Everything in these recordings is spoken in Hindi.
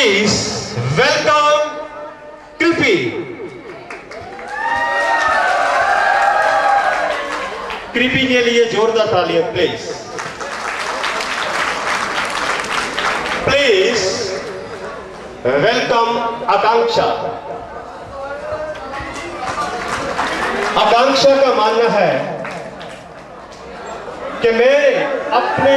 Please welcome KRIPI. KRIPI के लिए जोरदार तालियां please. Please welcome Akanksha. Akanksha का मानना है कि मैं अपने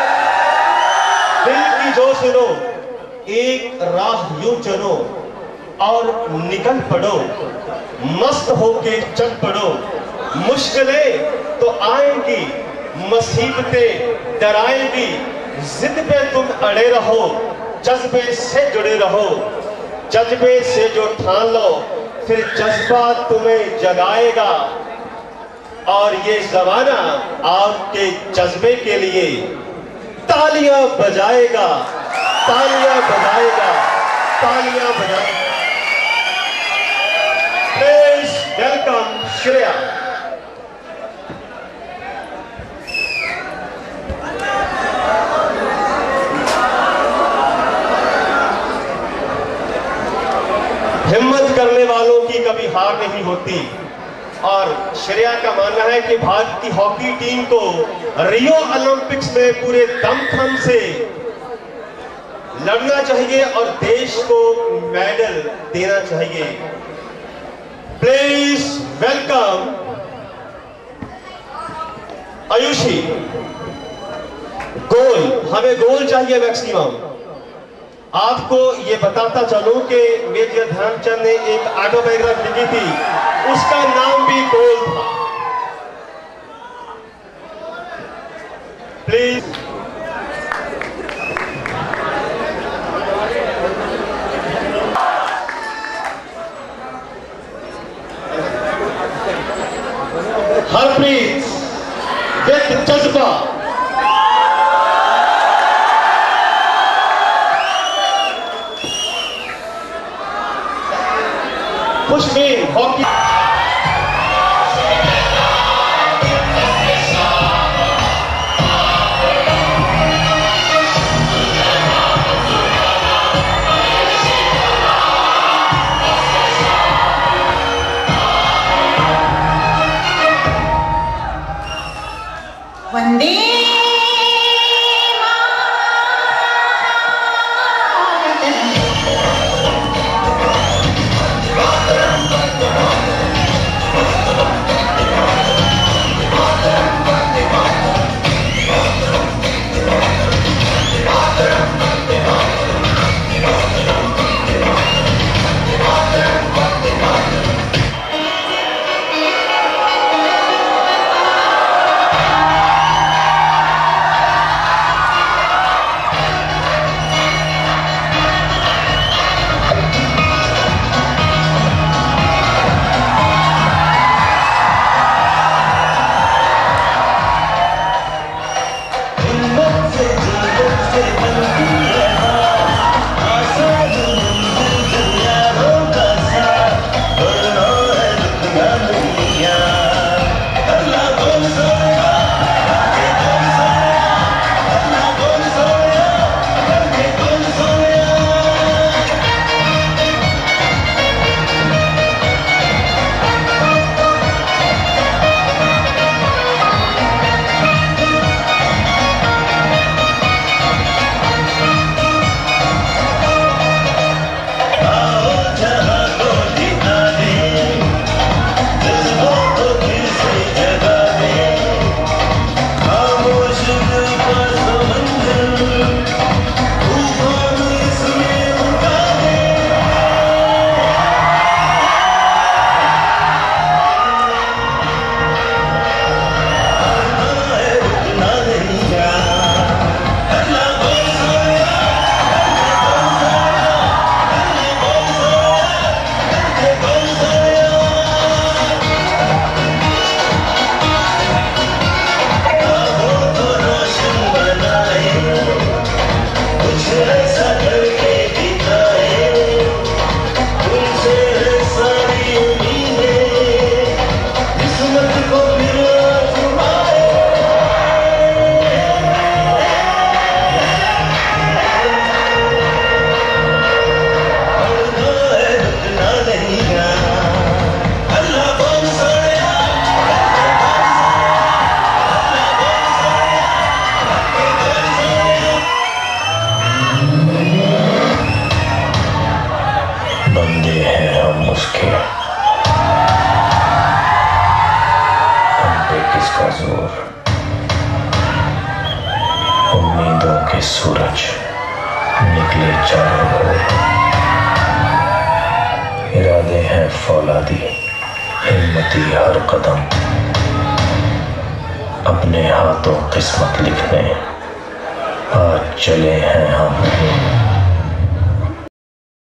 दिल की जो सुनो, एक राह यूं चुनो और निकल पड़ो, मस्त होके चल पड़ो. मुश्किलें तो आएंगी, मुसीबतें डराएंगी, जिद पे तुम अड़े रहो, जज्बे से जुड़े रहो. जज्बे से जो ठान लो, फिर जज्बा तुम्हें जगाएगा. और ये जमाना आपके जज्बे के लिए तालियां बजाएगा, तालियां बजाएगा, तालियां बजाएगा. Please welcome Shreya. हिम्मत करने वालों की कभी हार नहीं होती. और श्रेया का मानना है कि भारत की हॉकी टीम को रियो ओलंपिक्स में पूरे दमखम से लड़ना चाहिए और देश को मेडल देना चाहिए. Please welcome Ayushi. गोल, हमें गोल चाहिए मैक्सिमम. आपको ये बताता चलूं कि मेजर ध्यानचंद ने एक ऑटोबायोग्राफी लिखी थी, उसका नाम भी गोल था. प्लीज हरप्रीत विद जज्बा. खुशमीन हॉकी. वंदे मातरम. किसका जोर, उम्मीदों के सूरज निकले चारों ओर। इरादे हैं फौलादी, हिम्मती हर कदम, अपने हाथों किस्मत लिखने आज चले हैं हम।